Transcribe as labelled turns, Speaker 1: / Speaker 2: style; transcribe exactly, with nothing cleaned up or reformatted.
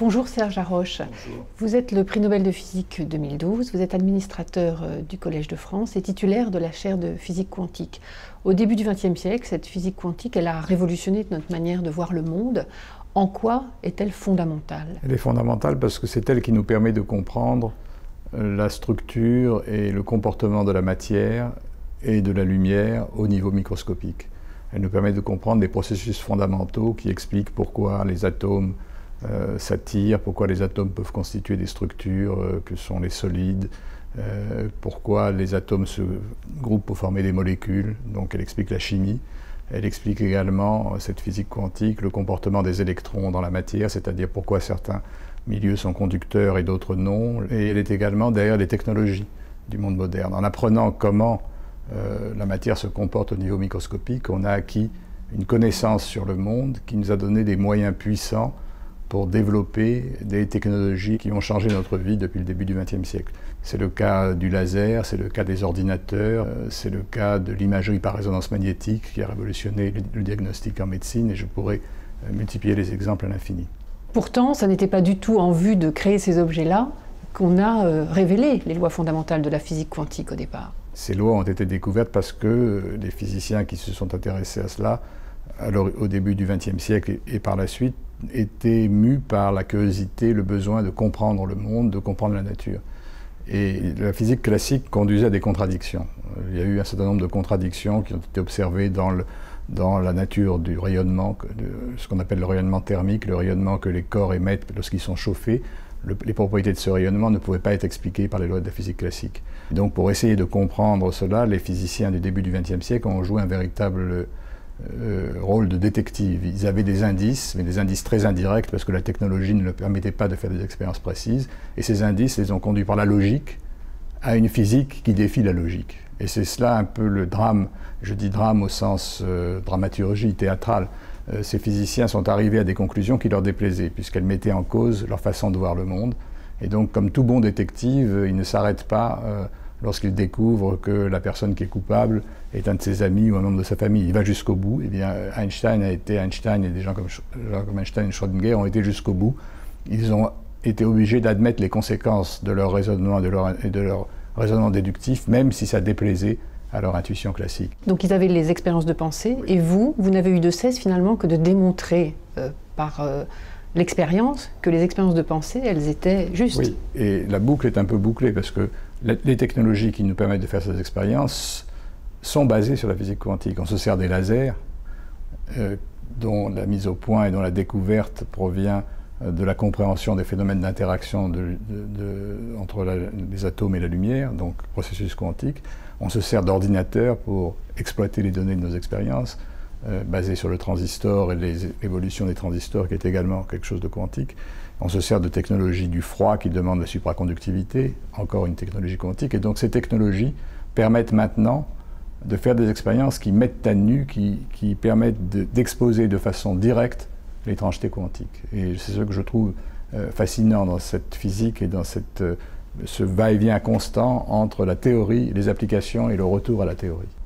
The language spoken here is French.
Speaker 1: Bonjour Serge Haroche.
Speaker 2: Bonjour.
Speaker 1: Vous êtes le prix Nobel de physique deux mille douze, vous êtes administrateur du Collège de France et titulaire de la chaire de physique quantique. Au début du vingtième siècle, cette physique quantique, elle a révolutionné notre manière de voir le monde. En quoi est-elle fondamentale?
Speaker 2: Elle est fondamentale parce que c'est elle qui nous permet de comprendre la structure et le comportement de la matière et de la lumière au niveau microscopique. Elle nous permet de comprendre des processus fondamentaux qui expliquent pourquoi les atomes euh, s'attirent, pourquoi les atomes peuvent constituer des structures euh, que sont les solides, euh, pourquoi les atomes se groupent pour former des molécules. Donc elle explique la chimie. Elle explique également, cette physique quantique, le comportement des électrons dans la matière, c'est-à-dire pourquoi certains milieux sont conducteurs et d'autres non. Et elle est également derrière les technologies du monde moderne. En apprenant comment euh, la matière se comporte au niveau microscopique, on a acquis une connaissance sur le monde qui nous a donné des moyens puissants pour développer des technologies qui ont changé notre vie depuis le début du vingtième siècle. C'est le cas du laser, c'est le cas des ordinateurs, c'est le cas de l'imagerie par résonance magnétique qui a révolutionné le diagnostic en médecine, et je pourrais multiplier les exemples à l'infini.
Speaker 1: Pourtant, ça n'était pas du tout en vue de créer ces objets-là qu'on a euh, révélé les lois fondamentales de la physique quantique au départ.
Speaker 2: Ces lois ont été découvertes parce que les physiciens qui se sont intéressés à cela, alors, au début du vingtième siècle et par la suite, étaient mus par la curiosité, le besoin de comprendre le monde, de comprendre la nature. Et la physique classique conduisait à des contradictions. Il y a eu un certain nombre de contradictions qui ont été observées dans, le, dans la nature du rayonnement, de, ce qu'on appelle le rayonnement thermique, le rayonnement que les corps émettent lorsqu'ils sont chauffés. Le, les propriétés de ce rayonnement ne pouvaient pas être expliquées par les lois de la physique classique. Et donc pour essayer de comprendre cela, les physiciens du début du vingtième siècle ont joué un véritable Euh, rôle de détective. Ils avaient des indices, mais des indices très indirects parce que la technologie ne leur permettait pas de faire des expériences précises. Et ces indices les ont conduits par la logique à une physique qui défie la logique. Et c'est cela un peu le drame, je dis drame au sens euh, dramaturgie théâtrale. Euh, ces physiciens sont arrivés à des conclusions qui leur déplaisaient, puisqu'elles mettaient en cause leur façon de voir le monde. Et donc, comme tout bon détective, ils ne s'arrêtent pas euh, lorsqu'il découvre que la personne qui est coupable est un de ses amis ou un membre de sa famille. Il va jusqu'au bout. Eh bien, Einstein a été Einstein et des gens comme, gens comme Einstein et Schrödinger ont été jusqu'au bout. Ils ont été obligés d'admettre les conséquences de leur raisonnement et de leur, et de leur raisonnement déductif, même si ça déplaisait à leur intuition classique.
Speaker 1: Donc ils avaient les expériences de pensée, oui. Et vous, vous n'avez eu de cesse finalement que de démontrer euh, par euh, l'expérience que les expériences de pensée, elles étaient justes.
Speaker 2: Oui, et la boucle est un peu bouclée parce que les technologies qui nous permettent de faire ces expériences sont basées sur la physique quantique. On se sert des lasers, euh, dont la mise au point et dont la découverte provient euh, de la compréhension des phénomènes d'interaction de, de, de, entre la, les atomes et la lumière, donc processus quantique. On se sert d'ordinateurs pour exploiter les données de nos expériences, euh, basées sur le transistor et l'évolution des transistors, qui est également quelque chose de quantique. On se sert de technologies du froid qui demandent la supraconductivité, encore une technologie quantique. Et donc ces technologies permettent maintenant de faire des expériences qui mettent à nu, qui, qui permettent d'exposer de, de façon directe l'étrangeté quantique. Et c'est ce que je trouve euh, fascinant dans cette physique et dans cette, euh, ce va-et-vient constant entre la théorie, les applications et le retour à la théorie.